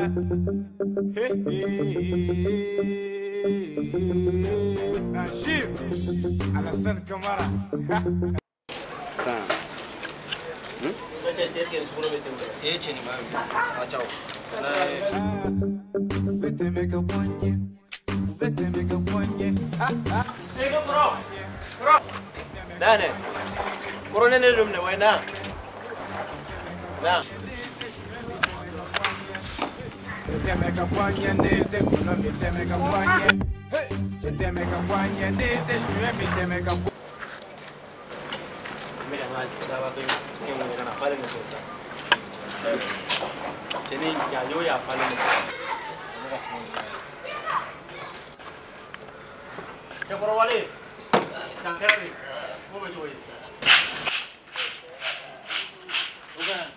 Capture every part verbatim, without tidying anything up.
Najib Alassane Camara. Vete mega poñe, vete mega poñe. Hey, go bro, bro. Dane, bro nene dum ne wai na. Na. Vete mega poñe, ne te kuno vete mega poñe. Hey, vete mega poñe, ne te shue vete mega poñe. Mira mal, da ba bin kin wani kana falin da sosa. Jeni ya yo ya falin. Ya bro wale. Tangkara ni. Wo be joyi. Ugan.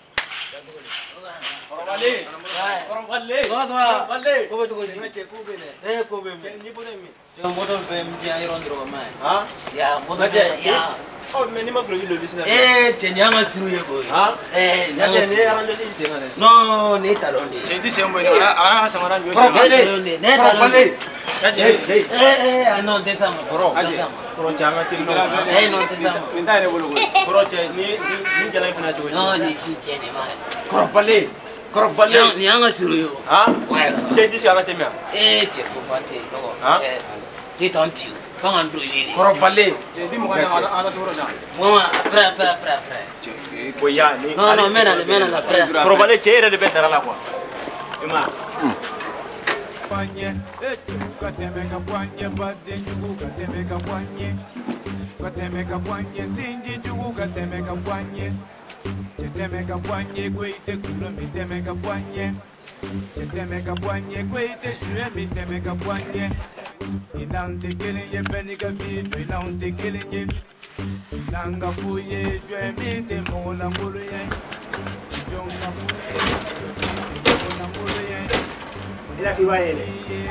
Bro wale. Bro wale. Goswa. Wale. Ko be joyi. Me che ko be ne. Eh ko be me. Ni bone mi. Yo model be mi ya iron dro ma. Ha? Ya model ya. Oh, mais ni ma bloqué le business. Eh, tenya ma siru ye go. Ha? Eh, Ya nyanga ne arrange si c'est ngane. No, ne talonde. Je dis c'est un bon. Ara samara yo Ne talonde, ne talonde. Hey, hey. Eh, eh, no desama, bro. Desama. Pro chama tin no. Eh, no desama. Minta ne bolo. Pro che ni ni jala fina cho. No, ni si chene ma. Koropale. Koropale. Ni anga siru yo. Ha? Wa. Je dis ala temia. Eh, che ko fate no. Ha? Eh. Ti tonti. Fanga ndo jiri. Koropale. Je dis mo kana ala suro ja. Mama, pra pra pra pra. Ko ya ni. No, no, mena le mena la pra. Koropale che era de betara la kwa. Ima. Poñe, kate mega poñe, bade jugu kate mega poñe, kate mega poñe, sindi jugu kate mega poñe, chete mega poñe, guite kulo mi te mega poñe, chete mega poñe, guite shue mi te mega poñe, inante kelenye benika vido, inante kelenye, nanga fuye shue mi te mola muluye, jonga fuye, mola muluye. Ila kiwa ele.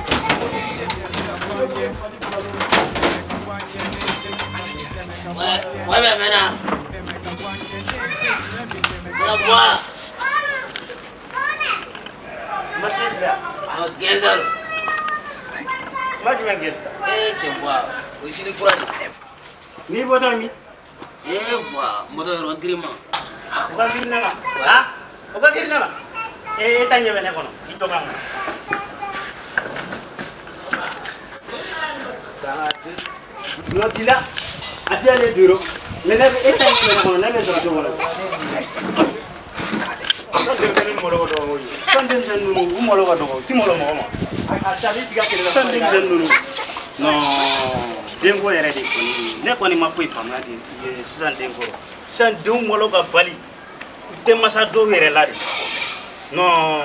Wa ba mena. Wa. Matisla. No genzaro. Maji ngesta. Eh, chembwa. Usini kurani. Ni bodo mi. Eh, bwa, modo ro grima. Oga girna la. Ha? Oga girna la. Eh, tanya bene kono. Ito kang. Sangat. No tila. Ati ale duro. Mena e tanya bene kono na me so so wala. Sonde bene molo do mo. Sonde jenu u molo do. Ti molo mo mo. Ata bi tiga kele. Sonde jenu. No. Dengo yere de koni. Ne koni ma foi fam na di. Sisan dengo. San dum molo ga bali. Te masa do yere la di. No.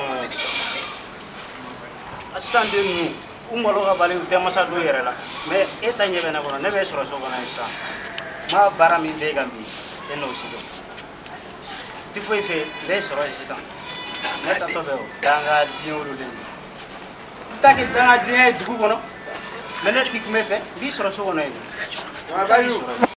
Asante nu umolo ga bale te masa do yere la mais eta nyebe na kono ne be soro so gona isa ma bara mi be gambi eno sido ti foi fe be soro isa ne ta to be o danga diolu le ta ke danga de dugu kono mais ne tik me fe bi soro so gona e ma ba yu